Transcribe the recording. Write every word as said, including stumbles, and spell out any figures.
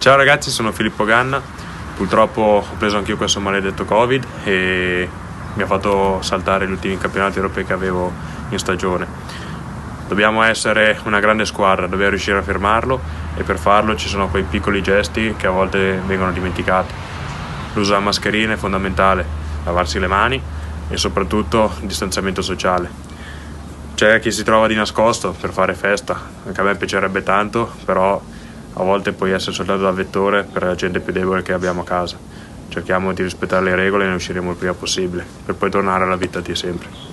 Ciao ragazzi, sono Filippo Ganna. Purtroppo ho preso anch'io questo maledetto Covid e mi ha fatto saltare gli ultimi campionati europei che avevo in stagione. Dobbiamo essere una grande squadra, dobbiamo riuscire a fermarlo e per farlo ci sono quei piccoli gesti che a volte vengono dimenticati. L'uso della mascherina è fondamentale, lavarsi le mani e soprattutto il distanziamento sociale. C'è chi si trova di nascosto per fare festa, anche a me piacerebbe tanto, però a volte puoi essere soltanto da vettore per la gente più debole che abbiamo a casa. Cerchiamo di rispettare le regole e ne usciremo il prima possibile, per poi tornare alla vita di sempre.